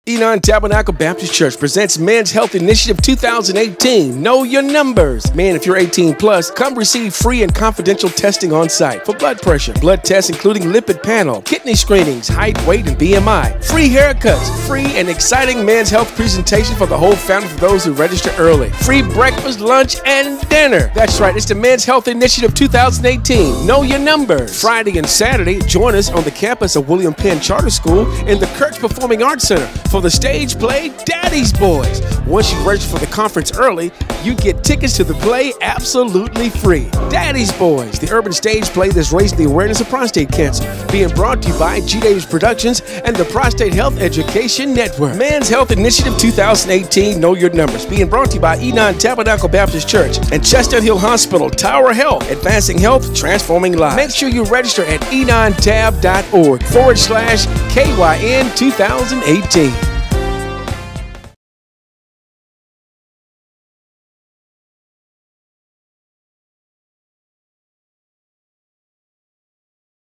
Enon Tabernacle Baptist Church presents Men's Health Initiative 2018. Know your numbers. Man, if you're 18 plus, come receive free and confidential testing on site for blood pressure, blood tests including lipid panel, kidney screenings, height, weight, and BMI. Free haircuts, free and exciting men's health presentation for the whole family for those who register early. Free breakfast, lunch, and dinner. That's right, it's the Men's Health Initiative 2018. Know your numbers. Friday and Saturday, join us on the campus of William Penn Charter School in the Kirk Performing Arts Center for the stage play Daddy's Boys. Once you register for the conference early, you get tickets to the play absolutely free. Daddy's Boys, the urban stage play that's raising the awareness of prostate cancer. Being brought to you by G. Davis Productions and the Prostate Health Education Network. Men's Health Initiative 2018, Know Your Numbers. Being brought to you by Enon Tabernacle Baptist Church and Chestnut Hill Hospital, Tower Health, advancing health, transforming lives. Make sure you register at enontab.org/KYN 2018.